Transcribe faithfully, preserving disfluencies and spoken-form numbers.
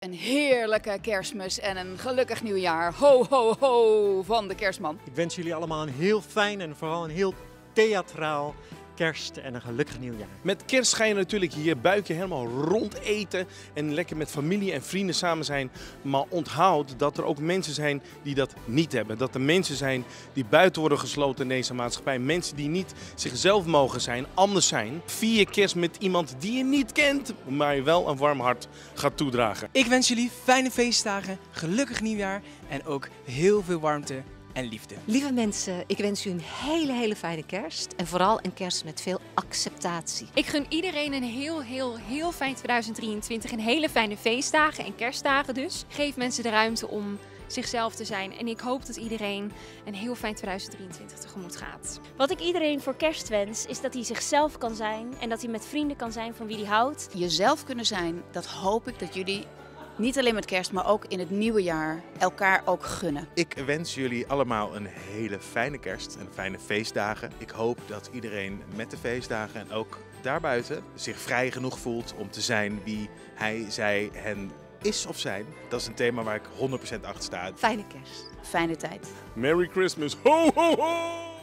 Een heerlijke Kerstmis en een gelukkig nieuwjaar. Ho, ho, ho van de Kerstman. Ik wens jullie allemaal een heel fijn en vooral een heel theatraal kerst en een gelukkig nieuwjaar. Met kerst ga je natuurlijk je buikje helemaal rond eten en lekker met familie en vrienden samen zijn. Maar onthoud dat er ook mensen zijn die dat niet hebben. Dat er mensen zijn die buiten worden gesloten in deze maatschappij. Mensen die niet zichzelf mogen zijn, anders zijn. Vier je kerst met iemand die je niet kent, maar je wel een warm hart gaat toedragen. Ik wens jullie fijne feestdagen, gelukkig nieuwjaar en ook heel veel warmte en liefde. Lieve mensen, ik wens u een hele, hele fijne kerst. En vooral een kerst met veel acceptatie. Ik gun iedereen een heel, heel, heel fijn tweeduizend drieëntwintig. En hele fijne feestdagen en kerstdagen dus. Geef mensen de ruimte om zichzelf te zijn. En ik hoop dat iedereen een heel fijn tweeduizend drieëntwintig tegemoet gaat. Wat ik iedereen voor kerst wens, is dat hij zichzelf kan zijn. En dat hij met vrienden kan zijn van wie hij houdt. Jezelf kunnen zijn, dat hoop ik dat jullie niet alleen met kerst, maar ook in het nieuwe jaar elkaar ook gunnen. Ik wens jullie allemaal een hele fijne kerst en fijne feestdagen. Ik hoop dat iedereen met de feestdagen en ook daarbuiten zich vrij genoeg voelt om te zijn wie hij, zij, hen is of zijn. Dat is een thema waar ik honderd procent achter sta. Fijne kerst. Fijne tijd. Merry Christmas. Ho, ho, ho!